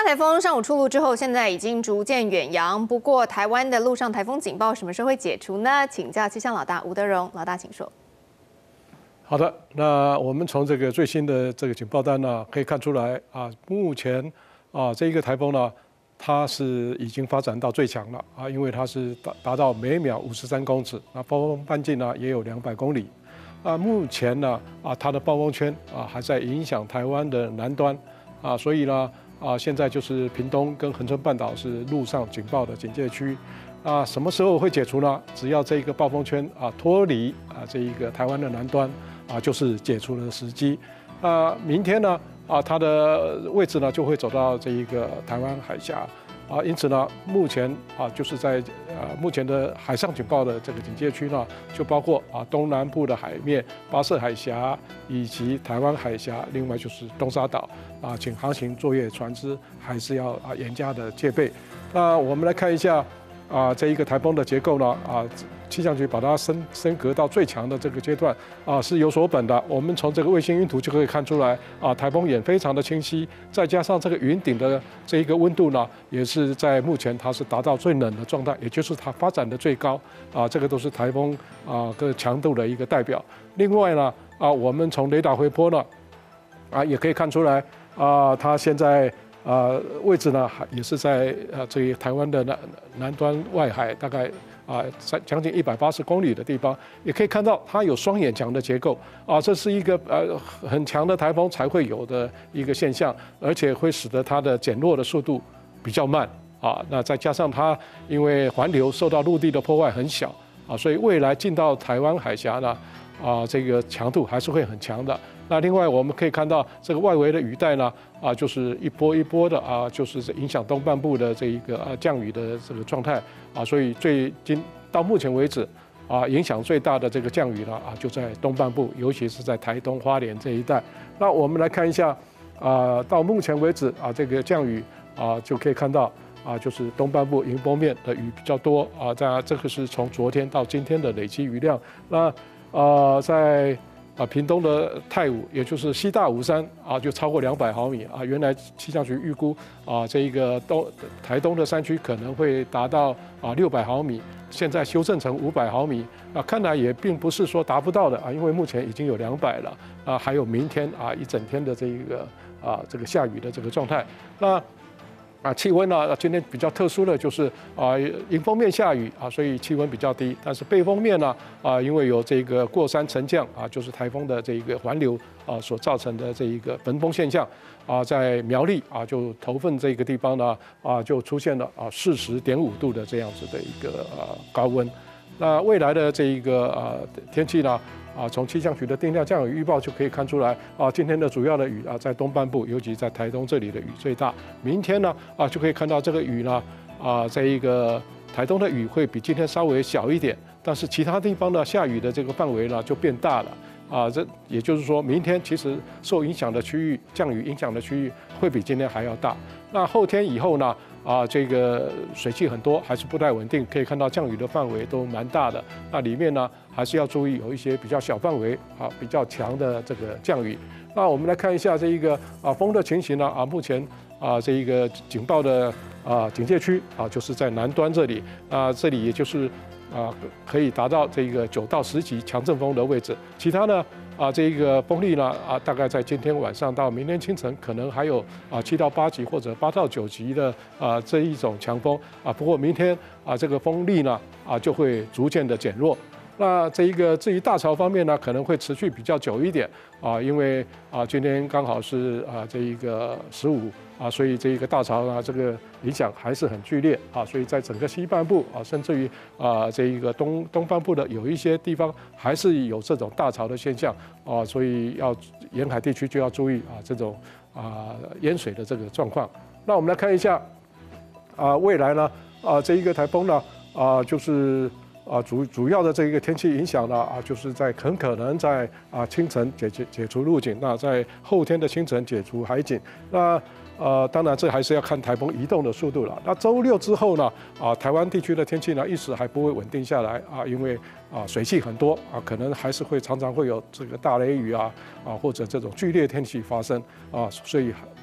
大台风上午出炉之后，现在已经逐渐远扬。不过，台湾的陆上台风警报什么时候会解除呢？请教气象老大吴德荣，老大请说。 好的，那我们从这个最新的这个警报单呢，可以看出来啊，目前这一个台风呢，它是已经发展到最强了啊，因为它是达到每秒53公尺，那暴风半径呢也有200公里。目前呢它的暴风圈还在影响台湾的南端所以呢现在就是屏东跟恒春半岛是陆上警报的警戒区。什么时候会解除呢？只要这个暴风圈脱离这一个台湾的南端就是解除的时机。明天呢它的位置呢就会走到这一个台湾海峡。因此呢，目前就是在目前的海上警报的这个警戒区呢，就包括东南部的海面、巴士海峡以及台湾海峡，另外就是东沙岛请航行作业船只还是要严加的戒备。那我们来看一下这一个台风的结构呢气象局把它升格到最强的这个阶段是有所本的。我们从这个卫星云图就可以看出来台风眼非常的清晰，再加上这个云顶的这一个温度呢，也是在目前它是达到最冷的状态，也就是它发展的最高这个都是台风个强度的一个代表。另外呢我们从雷达回波呢也可以看出来它现在位置呢也是在这个台湾的南端外海，大概将近180公里的地方，也可以看到它有双眼墙的结构这是一个很强的台风才会有的一个现象，而且会使得它的减弱的速度比较慢那再加上它因为环流受到陆地的破坏很小所以未来进到台湾海峡呢这个强度还是会很强的。那另外我们可以看到这个外围的雨带呢就是一波一波的就是影响东半部的这一个降雨的这个状态所以到目前为止影响最大的这个降雨呢就在东半部，尤其是在台东花莲这一带。那我们来看一下到目前为止这个降雨就可以看到就是东半部迎风面的雨比较多这个是从昨天到今天的累积雨量。那在屏东的太武，也就是西大武山就超过200毫米原来气象局预估这一个台东的山区可能会达到600毫米，现在修正成500毫米看来也并不是说达不到的因为目前已经有200了还有明天一整天的这一个这个下雨的这个状态。那气温呢今天比较特殊的就是迎风面下雨所以气温比较低，但是背风面呢因为有这个过山沉降就是台风的这个环流所造成的这一个焚风现象在苗栗就头份这个地方呢就出现了40.5度的这样子的一个高温。那未来的这一个天气呢从气象局的定量降雨预报就可以看出来今天的主要的雨在东半部，尤其在台东这里的雨最大。明天呢就可以看到这个雨呢在一个台东的雨会比今天稍微小一点，但是其他地方呢下雨的这个范围呢就变大了这也就是说明天其实受影响的区域，降雨影响的区域会比今天还要大。那后天以后呢这个水汽很多，还是不太稳定，可以看到降雨的范围都蛮大的。那里面呢还是要注意有一些比较小范围比较强的这个降雨。那我们来看一下这一个风的情形呢目前这一个警报的警戒区就是在南端这里这里也就是可以达到这个9到10级强阵风的位置。其他呢这一个风力呢大概在今天晚上到明天清晨可能还有7到8级或者8到9级的这一种强风不过明天这个风力呢就会逐渐的减弱。那这一个至于大潮方面呢，可能会持续比较久一点因为今天刚好是这一个15所以这一个大潮呢这个影响还是很剧烈所以在整个西半部甚至于这一个东半部的有一些地方还是有这种大潮的现象所以要沿海地区就要注意这种淹水的这个状况。那我们来看一下未来呢这一个台风呢就是主要的这个天气影响呢就是很可能在清晨解除陆警，那在后天的清晨解除海警。那当然这还是要看台风移动的速度了。那周6之后呢台湾地区的天气呢一时还不会稳定下来因为水汽很多可能还是会常常会有这个大雷雨或者这种剧烈天气发生所以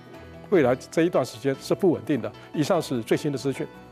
未来这一段时间是不稳定的。以上是最新的资讯。